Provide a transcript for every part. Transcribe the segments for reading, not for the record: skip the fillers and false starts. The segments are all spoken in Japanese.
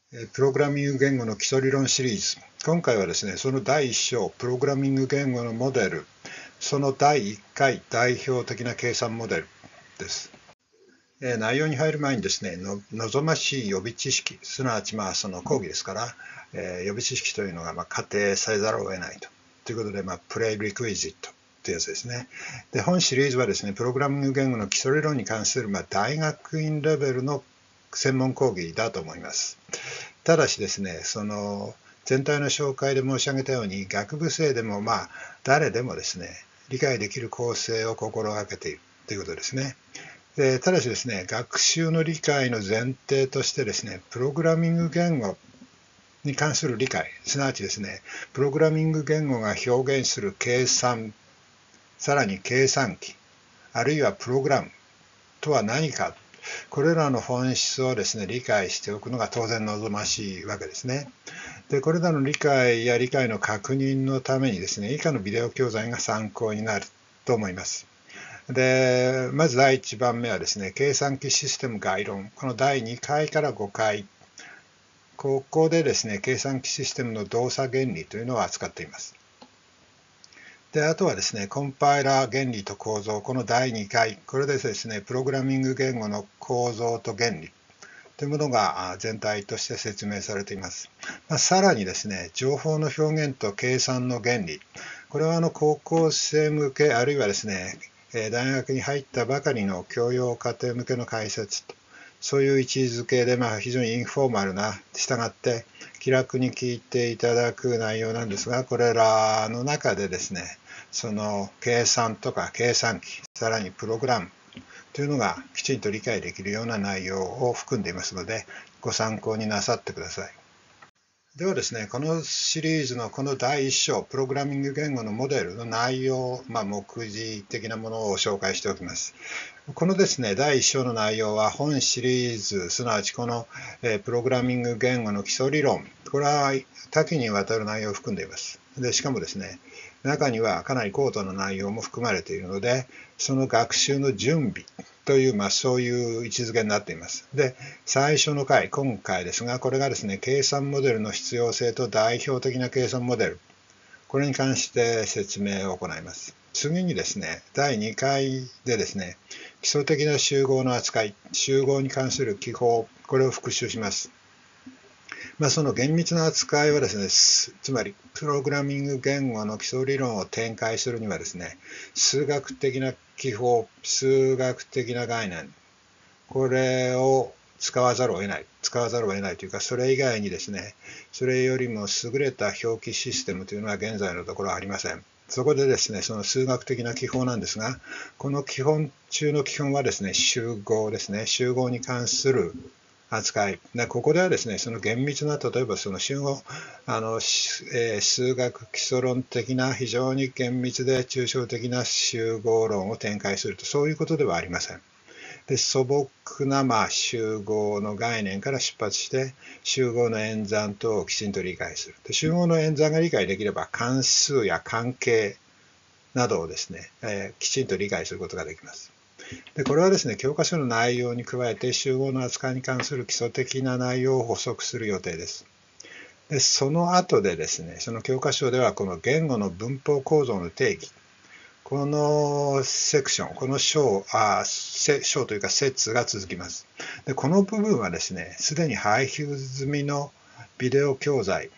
プログラミング言語の基礎理論シリーズ。今回はですね、その第1章、プログラミング言語のモデル、その第1回代表的な計算モデルです。内容に入る前にですね、望ましい予備知識、すなわちその講義ですから、予備知識というのが仮定されざるを得ないということで、プレイリクイジットというやつですね。で、本シリーズはですね、プログラミング言語の基礎理論に関する大学院レベルの専門講義だと思います。ただしですね、その全体の紹介で申し上げたように、学部生でも誰でもですね、理解できる構成を心がけているということですね。でただしですね、学習の理解の前提としてですね、プログラミング言語に関する理解、すなわちですね、プログラミング言語が表現する計算、さらに計算機、あるいはプログラムとは何か、これらの本質をですね、理解しておくのが当然望ましいわけですね。で、これらの理解や理解の確認のためにですね、以下のビデオ教材が参考になると思います。で、まず第1番目はですね、計算機システム概論。この第2回から5回。ここでですね、計算機システムの動作原理というのを扱っています。で、あとはですね、コンパイラー原理と構造。この第2回。これでですね、プログラミング言語の構造と原理というものが全体として説明されています。さらにですね、情報の表現と計算の原理。これは高校生向け、あるいはですね、大学に入ったばかりの教養課程向けの解説と、そういう位置づけで、非常にインフォーマルな、従って気楽に聞いていただく内容なんですが、これらの中でですね、その計算とか計算機、さらにプログラムというのがきちんと理解できるような内容を含んでいますので、ご参考になさってください。ではですね、このシリーズのこの第1章、プログラミング言語のモデルの内容、目次的なものを紹介しておきます。このですね、第1章の内容は本シリーズ、すなわちこのプログラミング言語の基礎理論、これは多岐にわたる内容を含んでいます。で、しかもですね、中にはかなり高度な内容も含まれているので、その学習の準備という、そういう位置づけになっています。で、最初の回、今回ですが、これがですね、計算モデルの必要性と代表的な計算モデル、これに関して説明を行います。次にですね、第2回でですね、基礎的な集合の扱い、集合に関する記法、これを復習します。その厳密な扱いはですね、つまりプログラミング言語の基礎理論を展開するにはですね、数学的な記法、数学的な概念、これを使わざるを得ないというか、それ以外にですね、それよりも優れた表記システムというのは現在のところありません。そこでですね、その数学的な記法なんですが、この基本中の基本はですね、集合ですね、集合に関する扱い。ここではですね、その厳密な、例えばその集合、数学基礎論的な非常に厳密で抽象的な集合論を展開すると、そういうことではありません。で、素朴な集合の概念から出発して、集合の演算等をきちんと理解する。で、集合の演算が理解できれば、関数や関係などをですね、きちんと理解することができます。で、これはですね、教科書の内容に加えて、集合の扱いに関する基礎的な内容を補足する予定です。で、その後でですね、その教科書では、この言語の文法構造の定義、このセクション、この章というか節が続きます。で、この部分はですね、すでに配信済みのビデオ教材、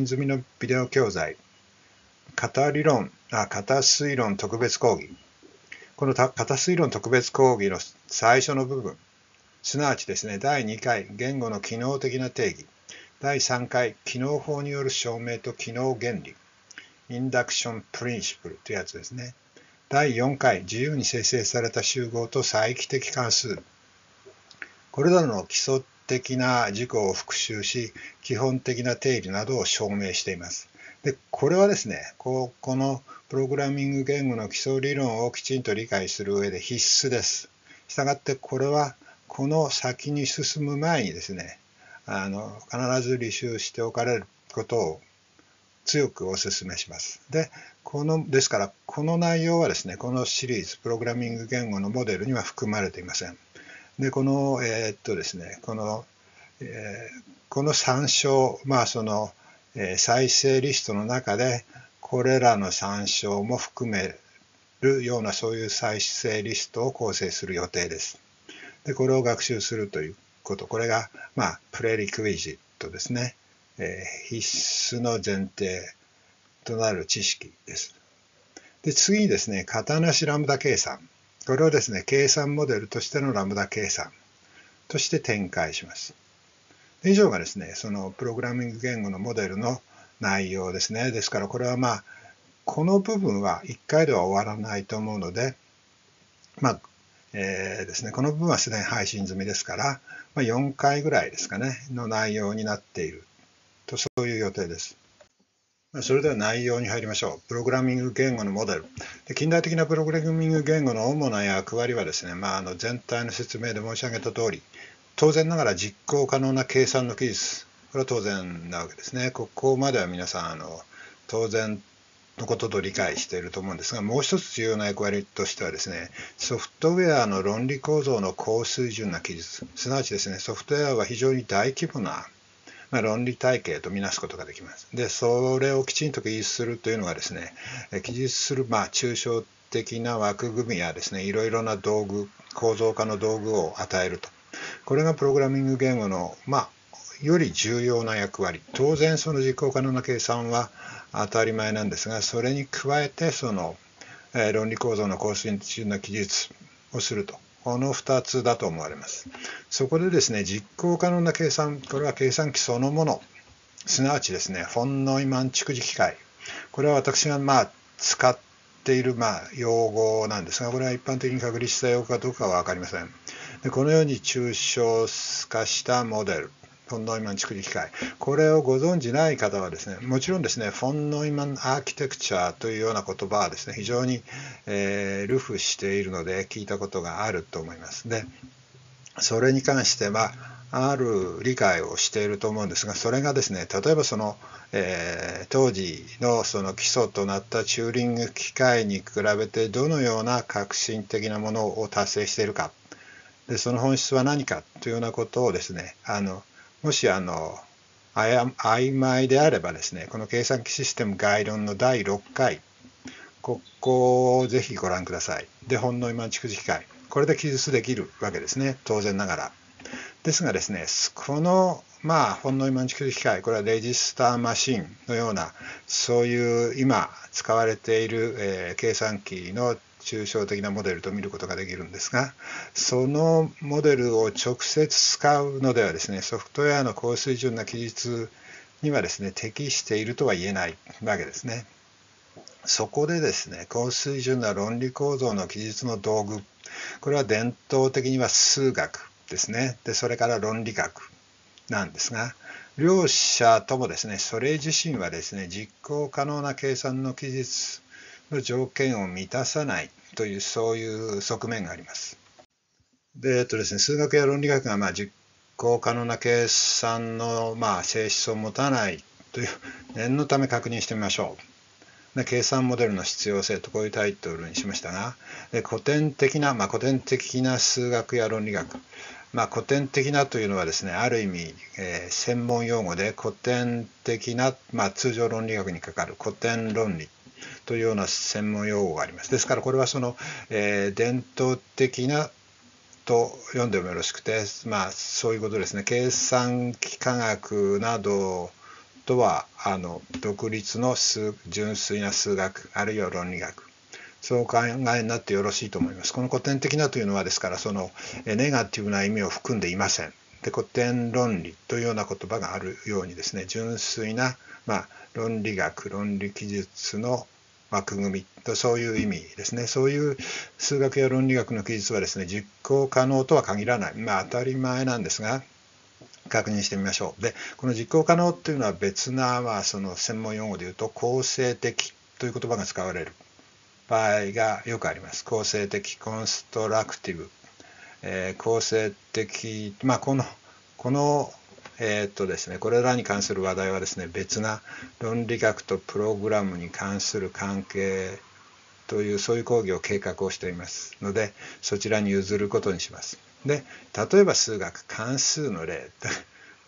型推論特別講義。この型推論特別講義の最初の部分、すなわちですね、第2回、言語の機能的な定義、第3回、機能法による証明と機能原理、インダクションプリンシプルというやつですね。第4回、自由に生成された集合と再帰的関数。これらの基礎的な事項を復習し、基本的な定理などを証明しています。で、これはですね、このプログラミング言語の基礎理論をきちんと理解する上で必須です。したがってこれはこの先に進む前にですね、必ず履修しておかれることを強くお勧めします。ですから、この内容はですね、このシリーズ、プログラミング言語のモデルには含まれていません。で、ですね、このこの参照、再生リストの中でこれらの参照も含めるようなそういう再生リストを構成する予定です。で、これを学習するということ、これが、プレリクイジットですね。必須の前提となる知識です。で、次にですね、型なしラムダ計算。これをですね、計算モデルとしてのラムダ計算として展開します。以上がですね、そのプログラミング言語のモデルの内容ですね。ですからこれはこの部分は1回では終わらないと思うので、ですね、この部分はすでに配信済みですから、4回ぐらいですかね、の内容になっていると、そういう予定です。それでは内容に入りましょう。プログラミング言語のモデル。近代的なプログラミング言語の主な役割はですね、全体の説明で申し上げた通り、当然ながら実行可能な計算の技術、これは当然なわけですね。ここまでは皆さん当然のことと理解していると思うんですが、もう一つ重要な役割としてはですね、ソフトウェアの論理構造の高水準な記述、すなわちですね、ソフトウェアは非常に大規模な論理体系とみなすことができます。で、それをきちんと記述するというのはですね、記述する抽象的な枠組みやですね、いろいろな道具、構造化の道具を与えると。これがプログラミング言語のより重要な役割。当然その実行可能な計算は当たり前なんですが、それに加えてその論理構造の高水準な記述をすると。この2つだと思われます。そこでですね、実行可能な計算、これは計算機そのもの、すなわちですね、フォン・ノイマン蓄積機械。これは私が使っている用語なんですが、これは一般的に確立した用語かどうかは分かりません。で、このように抽象化したモデル、フォン・ノイマン蓄積機械、これをご存じない方はですね、もちろんですね、フォン・ノイマンアーキテクチャというような言葉はですね、非常に、流布しているので聞いたことがあると思います。で、それに関してはある理解をしていると思うんですが、それがですね、例えばその、当時のその基礎となったチューリング機械に比べてどのような革新的なものを達成しているか、でその本質は何かというようなことをですね、もし曖昧であればですね、この計算機システム概論の第6回、ここをぜひご覧ください。で、フォン・ノイマン蓄積機械、これで記述できるわけですね、当然ながら。ですがですね、このフォン・ノイマン蓄積機械、これはレジスターマシンのような、そういう今使われている、計算機の抽象的なモデルと見ることができるんですが、そのモデルを直接使うのではですね、ソフトウェアの高水準な記述にはですね、適しているとは言えないわけですね。そこでですね、高水準な論理構造の記述の道具、これは伝統的には数学ですね。で、それから論理学なんですが、両者ともですね、それ自身はですね、実行可能な計算の記述の条件を満たさないという、そういう側面があります。で、ですね、数学や論理学が実行可能な計算の性質を持たないという念のため確認してみましょう。で、計算モデルの必要性とこういうタイトルにしましたが、古典的な数学や論理学、古典的なというのはですね、ある意味、専門用語で古典的な、通常論理学にかかる古典論理というような専門用語があります。ですからこれはその、伝統的なと読んでもよろしくて、そういうことですね。計算機科学などとは独立の純粋な数学あるいは論理学、そうお考えになってよろしいと思います。この古典的なというのはですから、そのネガティブな意味を含んでいません。で、古典論理というような言葉があるようにですね、純粋な、論理学、論理記述の枠組みと、そういう意味ですね。そういう数学や論理学の記述はですね、実行可能とは限らない。当たり前なんですが、確認してみましょう。で、この実行可能というのは別な、その専門用語でいうと、構成的という言葉が使われる場合がよくあります。構成的、コンストラクティブ、構成的、このですね、これらに関する話題はですね、別な論理学とプログラムに関する関係という、そういう講義を計画をしていますので、そちらに譲ることにします。で、例えば数学、関数の例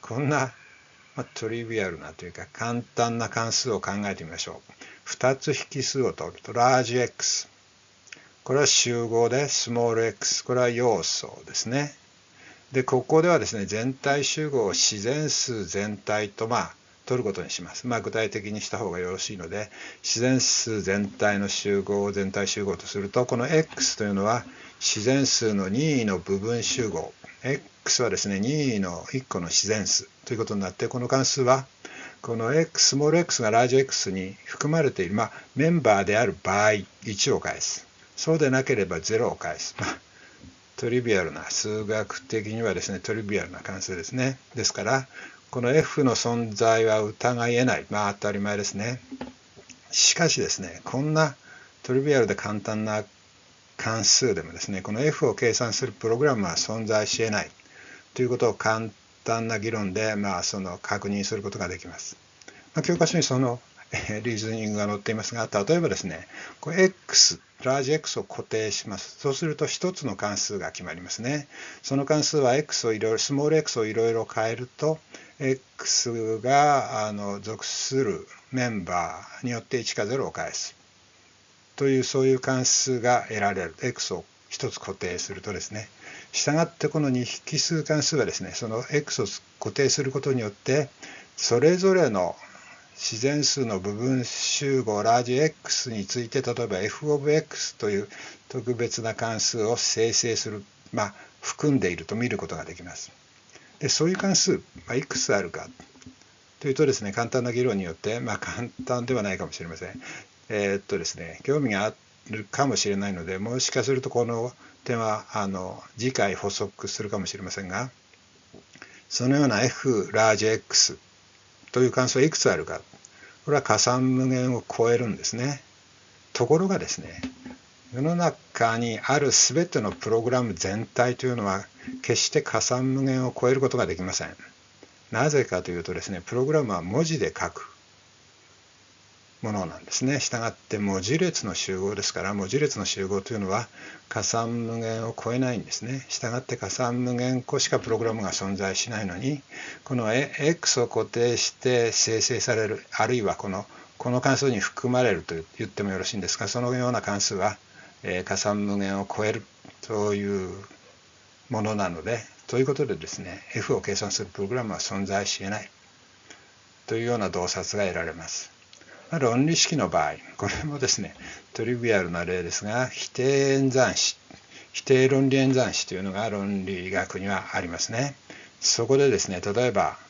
こんな、トリビアルなというか簡単な関数を考えてみましょう。2つ引数を取ると、ラージ X。これは集合で、スモール X。これは要素ですね。で、ここではですね、全体集合を自然数全体と取ることにします。具体的にした方がよろしいので、自然数全体の集合を全体集合とすると、この X というのは自然数の任意の部分集合。X はですね、任意の1個の自然数ということになって、この関数は、このスモール X がラージ X に含まれている、メンバーである場合、1を返す。そうでなければ0を返す。トリビアルな、数学的にはですね、トリビアルな関数ですね。ですから、この F の存在は疑えない。当たり前ですね。しかしですね、こんなトリビアルで簡単な関数でもですね、この F を計算するプログラムは存在し得ないということを簡単な議論で、確認することができます。教科書にそのリーズニングが載っていますが、例えばですね、これ X、ラージ X を固定します。そうすると一つの関数が決まりますね。その関数は X をいろいろ、スモール X をいろいろ変えると、X が属するメンバーによって1か0を返す。という、そういう関数が得られる。X を一つ固定するとですね。したがってこの2引数関数はですね、その X を固定することによって、それぞれの自然数の部分集合ラージ X について、例えば f of x という特別な関数を生成する、含んでいると見ることができます。で、そういう関数、いくつあるかというとですね、簡単な議論によって、簡単ではないかもしれません。ですね、興味があるかもしれないので、もしかするとこの点は次回補足するかもしれませんが、そのような f ラージ X という関数はいくつあるか。これは加算無限を超えるんですね。ところがですね、世の中にあるすべてのプログラム全体というのは決して加算無限を超えることができません。なぜかというとですね、プログラムは文字で書くものなんですね。したがって文字列の集合ですから、文字列の集合というのは加算無限を超えないんですね。したがって加算無限個しかプログラムが存在しないのに、この X を固定して生成される、あるいはこの関数に含まれると言ってもよろしいんですが、そのような関数は加算無限を超えるというものなので、ということでですね、F を計算するプログラムは存在し得ないというような洞察が得られます。論理式の場合、これもですね、トリビアルな例ですが、否定演算子、否定論理演算子というのが論理学にはありますね。そこでですね、例えば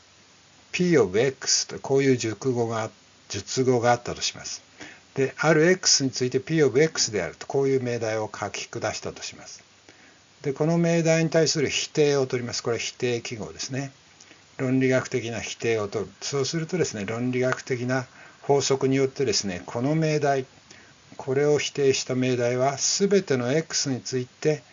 P of X とこういう述語があったとします。で、ある X について P of X であると、こういう命題を書き下したとします。で、この命題に対する否定を取ります。これは否定記号ですね。論理学的な否定を取る。そうするとですね、論理学的な法則によってですね、この命題、これを否定した命題は全ての X について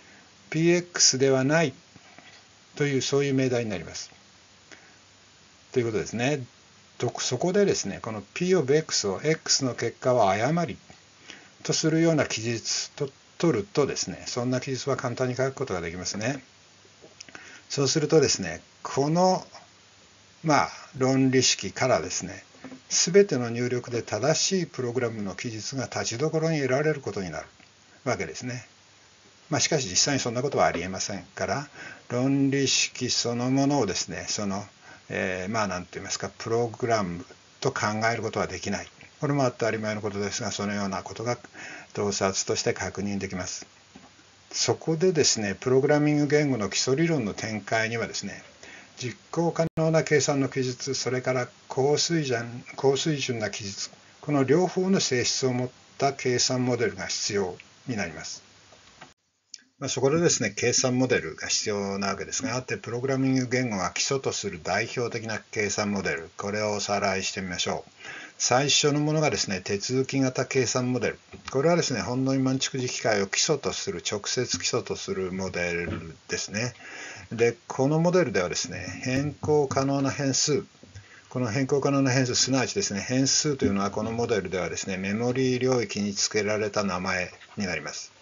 Px ではないという、そういう命題になります。ということですね。そこでですね、この P of X を X の結果は誤りとするような記述と取るとですね、そんな記述は簡単に書くことができますね。そうするとですね、この論理式からですね、すべての入力で正しいプログラムの記述が立ちどころに得られることになるわけですね。しかし実際にそんなことはありえませんから、論理式そのものをですね、何と言いますか、プログラムと考えることはできない。これも当たり前のことですが、そのようなことが洞察として確認できます。そこでですね、プログラミング言語の基礎理論の展開にはですね、実行可能な計算の記述、それから高水準な記述、この両方の性質を持った計算モデルが必要になります。そこでですね、計算モデルが必要なわけですが、プログラミング言語が基礎とする代表的な計算モデル、これをおさらいしてみましょう。最初のものがですね、手続き型計算モデル。これはですね、ほんの今蓄次機械を基礎とする、直接基礎とするモデルですね。で、このモデルではですね、変更可能な変数、この変更可能な変数、すなわちですね、変数というのはこのモデルではですね、メモリー領域に付けられた名前になります。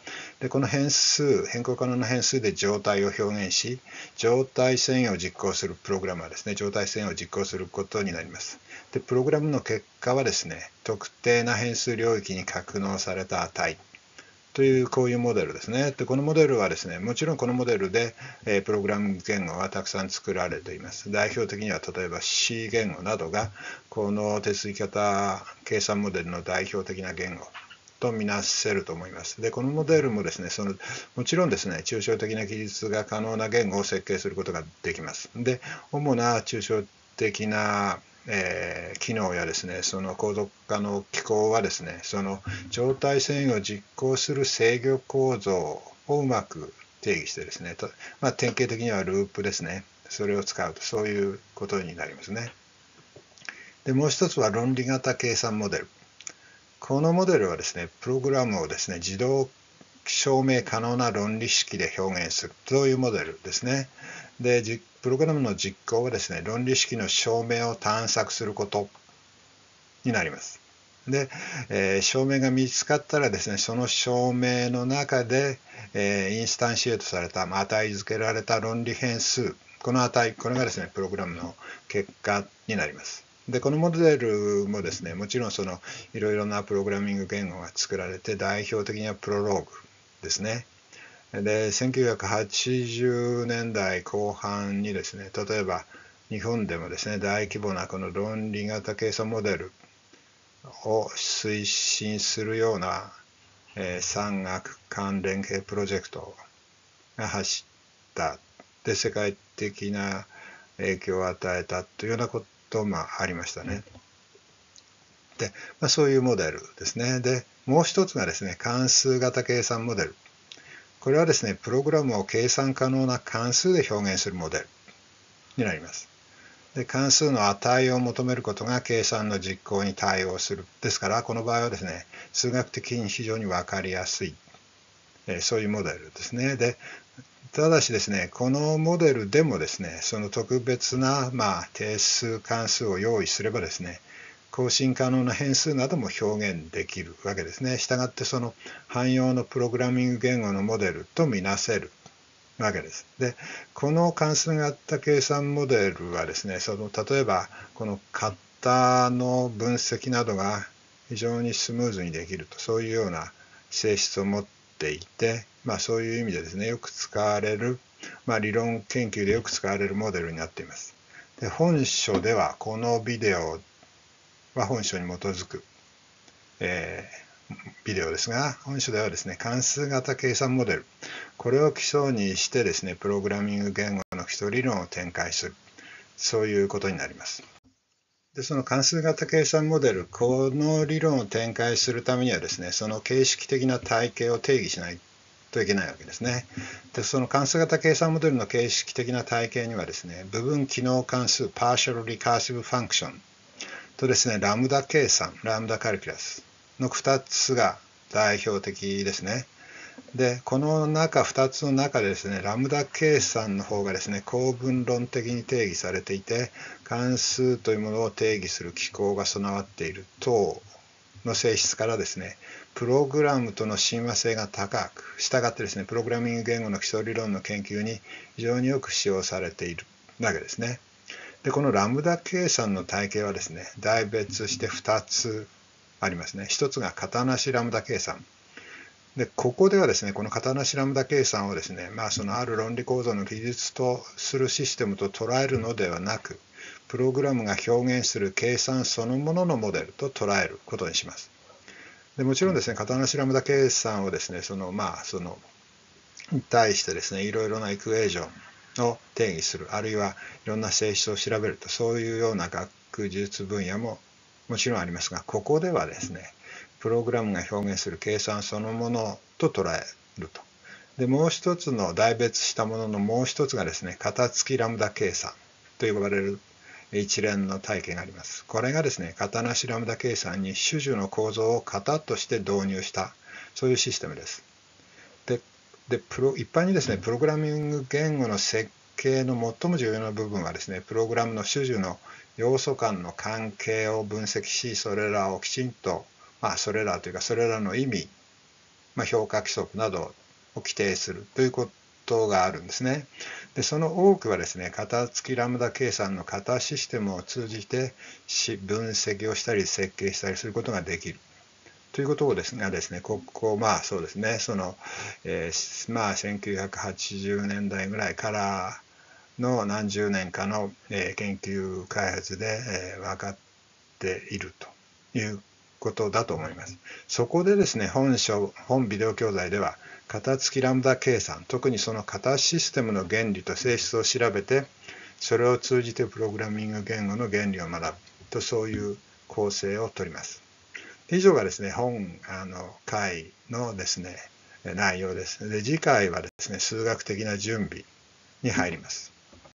で、この変更可能な変数で状態を表現し、状態遷移を実行するプログラムはですね、状態遷移を実行することになります。で、プログラムの結果はですね、特定な変数領域に格納された値というこういうモデルですね。で、このモデルはですね、もちろんこのモデルで、プログラム言語がたくさん作られています。代表的には例えば C 言語などがこの手続き型計算モデルの代表的な言語とみなせると思います。で、このモデルもですね、もちろんですね、抽象的な記述が可能な言語を設計することができます。で、主な抽象的な機能やですね、その高度化の機構はですね、その状態遷移を実行する制御構造をうまく定義してですね、典型的にはループですね、それを使うと、そういうことになりますね。で、もう一つは論理型計算モデル。このモデルはですね、プログラムをですね、自動証明可能な論理式で表現する、そういうモデルですね。で、プログラムの実行はですね、論理式の証明を探索することになります。で、証明が見つかったらですね、その証明の中で、インスタンシエートされた、値付けられた論理変数、この値、これがですね、プログラムの結果になります。で、このモデルもですね、もちろんいろいろなプログラミング言語が作られて、代表的にはプロローグですね。で、1980年代後半にですね、例えば日本でもですね、大規模なこの論理型計算モデルを推進するような、産学関連系プロジェクトが走った。で、世界的な影響を与えたというようなこともありましたね。で、そういうモデルですね。で、もう一つがですね、関数型計算モデル。これはですね、プログラムを計算可能な関数で表現するモデルになります。で、関数の値を求めることが計算の実行に対応する。ですから、この場合はですね、数学的に非常に分かりやすい、そういうモデルですね。で、ただしですね、このモデルでもですね、その特別な、定数関数を用意すればですね、更新可能な変数なども表現できるわけですね。したがってその汎用のプログラミング言語のモデルとみなせるわけです。で、この関数型計算モデルはですね、例えばこの型の分析などが非常にスムーズにできると、そういうような性質を持っていて、そういう意味でですね、よく使われる、理論研究でよく使われるモデルになっています。で、本書ではこのビデオは本書に基づく、ビデオですが、本書ではですね、関数型計算モデル、これを基礎にしてですね、プログラミング言語の基礎理論を展開する、そういうことになります。で、その関数型計算モデル、この理論を展開するためにはですね、その形式的な体系を定義しないといけないわけですね。で、その関数型計算モデルの形式的な体系にはですね、部分機能関数、partial recursive functionとですね、ラムダ計算、ラムダカルキュラスの2つが代表的ですね。で、この2つの中でですね、ラムダ計算の方がですね、構文論的に定義されていて、関数というものを定義する機構が備わっている等の性質からですね、プログラムとの親和性が高く、したがってですね、プログラミング言語の基礎理論の研究に非常によく使用されているわけですね。で、このラムダ計算の体系はですね、大別して2つありますね。1つが型なしラムダ計算。で、ここではですね、この型なしラムダ計算をですね、そのある論理構造の記述とするシステムと捉えるのではなく、プログラムが表現する計算そのもののモデルと捉えることにします。で、もちろんですね、型なしラムダ計算をですね、に対してですね、いろいろなエクエーションを定義する、あるいはいろんな性質を調べると、そういうような学術分野ももちろんありますが、ここではですね、プログラムが表現する計算そのものと捉えると。で、もう一つの代別したもののもう一つがですね、型付きラムダ計算と呼ばれる一連の体系があります。これがですね、型なしラムダ計算に種々の構造を型として導入した、そういうシステムです。で、一般にですね、プログラミング言語の設計の最も重要な部分はですね、プログラムの種々の要素間の関係を分析し、それらをきちんと、それらというか、それらの意味評価規則などを規定するということがあるんですね。で、その多くはですね、型付きラムダ計算の型システムを通じて分析をしたり設計したりすることができる。ということをですね、そうですね、1980年代ぐらいからの何十年かの研究開発で分かっているということだと思います。そこでですね、本ビデオ教材では、型付きラムダ計算、特にその型システムの原理と性質を調べて、それを通じてプログラミング言語の原理を学ぶと、そういう構成をとります。以上がですね、回のですね、内容です。で、次回はですね、数学的な準備に入ります。